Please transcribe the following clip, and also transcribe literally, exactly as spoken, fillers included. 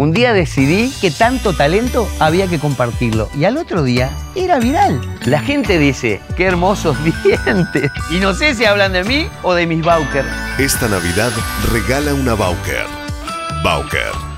Un día decidí que tanto talento había que compartirlo y al otro día era viral. La gente dice, qué hermosos dientes. Y no sé si hablan de mí o de mis Bowker. Esta Navidad regala una Bowker. Bowker.